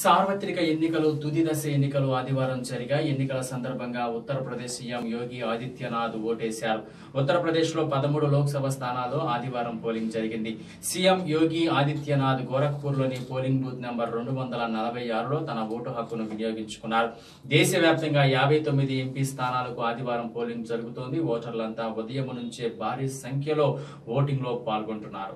సార్వత్రిక ఎన్నికలు తుది దశ ఎన్నికలు ఆదివారం జరిగాయి. ఎన్నికల సందర్భంగా ఉత్తరప్రదేశ్ సీఎం యోగి ఆదిత్యనాథ్ ఓటేశారు. ఉత్తరప్రదేశ్ లో 13 లోక్సభ స్థానాల్లో ఆదివారం పోలింగ్ జరిగింది. సీఎం యోగి ఆదిత్యనాథ్ గోరఖ్పూర్ లోని పోలింగ్ బూత్ నంబర్ 246లో తన ఓటు హక్కును వినియోగించుకున్నారు. దేశవ్యాప్తంగా 59 ఎంపీ స్థానాలకు ఆదివారం పోలింగ్ జరుగుతోంది. ఓటర్లంతా ఉదయం నుంచే భారీ సంఖ్యలో ఓటింగ్ లో పాల్గొంటున్నారు.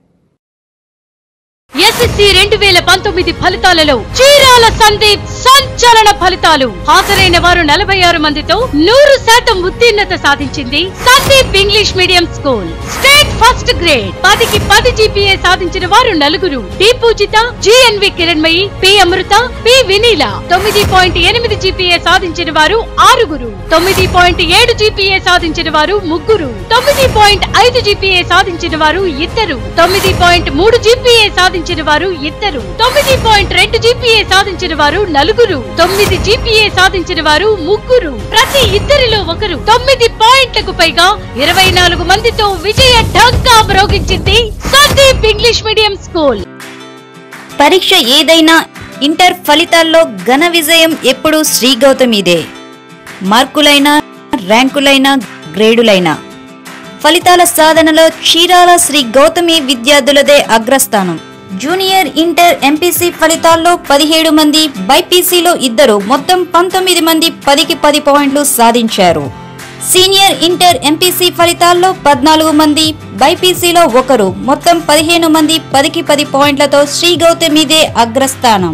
SSC 2019 ఫలితాలలో చీరాల సందీప్ సంచలన ఫలితాలు. హాజరైన వారు 46 మందితో 100% ఉత్తీర్ణత సాధించింది Sandeep English medium school. State first grade 10కి 10 GPA సాధించిన వారు 4. D Poojitha, GNV Kiranmayi, P Amrutha, P Vineela. 9.8 GPA సాధించిన వారు 6. 9.7 GPA సాధించిన వారు 3. 9.5 GPA సాధించిన వారు 2. 9.3 GPA సాధించిన వారు 2. 9.2 GPA సాధించిన వారు 4. 9 GPA సాధించిన వారు 3. ప్రతి ఇద్దరిలో ఒకరు 9 పాయింట్లకు పైగా 24 మందితో విజయ ఢంకా మ్రోగించింది సందీప్ ఇంగ్లీష్ మీడియం స్కూల్. పరీక్ష ఏదైనా ఇంటర్ ఫలితాల్లో ఘన విజయం ఎప్పుడూ శ్రీ గౌతమిదే. మార్కులైనా, ర్యాంకులైనా, గ్రేడులైనా ఫలితాల సాధనలో చీరాల శ్రీ గౌతమి విద్యార్థులదే అగ్రస్థానం. జూనియర్ ఇంటర్ ఎంపీసీ ఫలితాల్లో 17 మంది, బైపీసీలో 2, మొత్తం 19 మంది 10కి 10 పాయింట్లు సాధించారు. సీనియర్ ఇంటర్ ఎంపీసీ ఫలితాల్లో 14 మంది, బైపీసీలో 1, మొత్తం 15 మంది 10కి 10 పాయింట్లతో శ్రీ గౌతమిదే అగ్రస్థానం.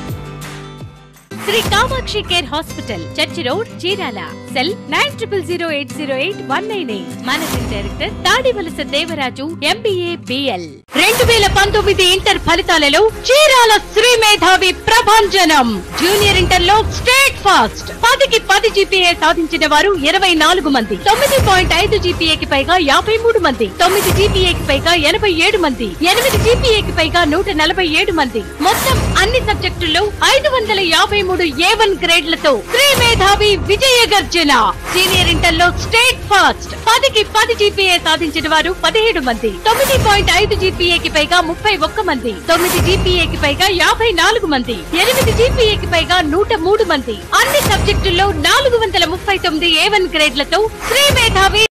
Sri Kamakshi care hospital, church road, Chirala. Cell 90080819. Managing director Tadivalasa Devaraju, MBA BL. 2019 inter ఫలితాలలో చీరాల శ్రీ మేధావి ప్రభంజనం. జూనియర్ ఇంటర్ లో స్టేట్ ఫాస్ట్ 10కి 10 GPA సాధించిన వారు 24 మంది. 9.5 GPA కి పైగా 53 మంది. 9 GPA కి పైగా 87 మంది. 8 GPA కి పైగా 147 మంది. మొత్తం అన్ని సబ్జెక్టుల్లో 553 A1 గ్రేడ్లతో శ్రీ మేధావి విజయ గర్జన. సీనియర్ ఇంటర్ లో స్టేట్ ఫాస్ట్ 10కి 10 GPA సాధించిన వారు 17 మంది. 9.5 GPA కి పైగా 31 మంది. 9 GPA కి పైగా 54 మంది. 8 GPA కి పైగా 103 మంది. అన్ని సబ్జెక్టుల్లో 439 A1 గ్రేడ్లతో శ్రీ మేధావి